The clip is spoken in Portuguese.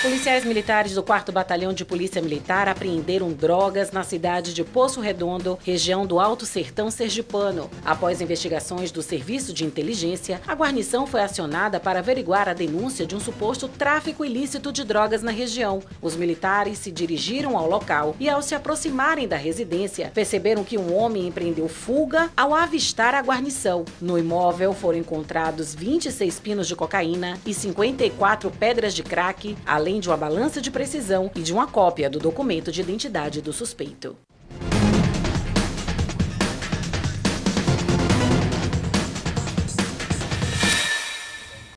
Policiais militares do 4º Batalhão de Polícia Militar apreenderam drogas na cidade de Poço Redondo, região do Alto Sertão sergipano. Após investigações do Serviço de Inteligência, a guarnição foi acionada para averiguar a denúncia de um suposto tráfico ilícito de drogas na região. Os militares se dirigiram ao local e, ao se aproximarem da residência, perceberam que um homem empreendeu fuga ao avistar a guarnição. No imóvel foram encontrados 26 pinos de cocaína e 54 pedras de crack, além de uma balança de precisão e de uma cópia do documento de identidade do suspeito.